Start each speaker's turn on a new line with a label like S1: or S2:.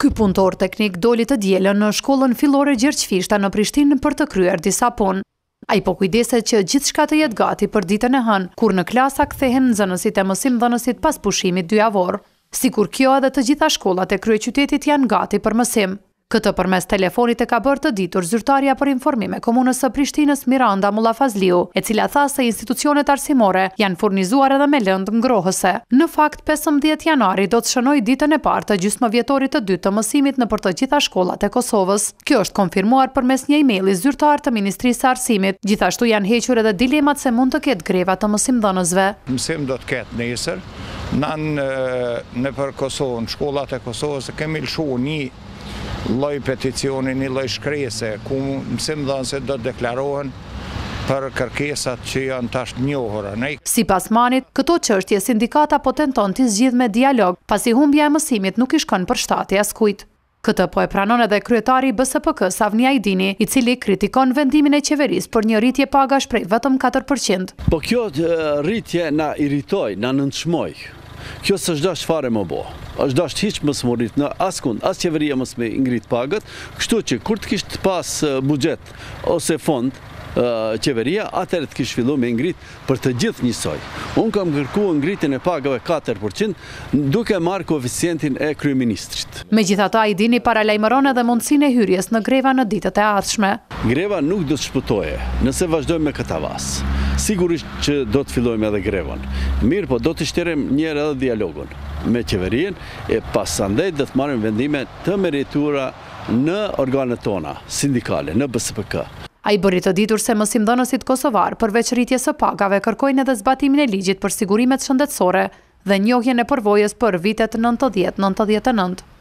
S1: Ky punëtor teknik doli të dielën në shkollën fillore Gjergjfishta në Prishtinë për të kryer disa punë. Ai po kujdeset që gjithçka të jetë gati për ditën e hënë, kur në klasa kthehen nxënësit e mësimdhënësit pas pushimit dyjavor. Sikur kjo edhe të gjitha shkollat e kryeqytetit janë gati për mësim. Këtë përmes telefonit e ka bërë të ditur zyrtarja për informim e komunës së Prishtinës Miranda Mullafazliu, e cila tha se institucionet arsimore janë furnizuar edhe me lëndë ngrohëse. Në fakt, 15 janari do të shënojë ditën e parë të gjysmëvjetorit të dytë të mësimit nëpër të gjitha shkollat e Kosovës. Kjo është konfirmuar përmes një emaili zyrtar të Ministrisë së Arsimit. Gjithashtu janë hequr edhe dilemat se mund të ketë greva të mësimdhënësve.
S2: Mësim do të ketë nesër. Nëpër Kosovën, shkollat e Kosovës kemi lëshuar një lloj peticioni, një lloj shkrese, ku mësimdhënësit do të deklarohen për kërkesat që janë tash të njohura.
S1: Sipas Manit, këto çështje sindikata po tenton t'i zgjidhë me dialog, pasi humbja e mësimit nuk i shkon përshtatje askujt. Këtë po e pranon edhe kryetari i BSPK Savni Ajdini, i cili kritikon vendimin e qeverisë për një rritje pagash prej vetëm 4%.
S3: Po kjo rritje na iritoi, na nënçmoi. Kjo s'është dash fare më bo. Është dash hiç mos më rrit në askund, as qeveria mos më ngrit pagat, kështu që kur të kishte pas buxhet ose fond qeveria, atëherë të kishte filluar me ngrit për të gjithë njësoj. Unë kam kërkuar ngritjen e pagave 4% duke marrë koeficientin e kryeministrit.
S1: Megjithatë, Ajdini paralajmëron edhe mundësinë e hyrjes në greva në ditët e ardhshme.
S3: Greva nuk do të shpëtoje nëse vazhdojmë me këtë avas. Sigurisht që do të fillojmë edhe grevën. Mirë, po do të shtyrojmë një herë edhe dialogun me qeverinë e pasandej do të marrim vendime të meritura në organet tona sindikale, në BSPK.
S1: Ai bëri të ditur se mësimdhënësit kosovar përveç rritjes së pagave kërkojnë edhe zbatimin e ligjit për sigurimet shëndetësore dhe njohjen e përvojës për vitet 90-99.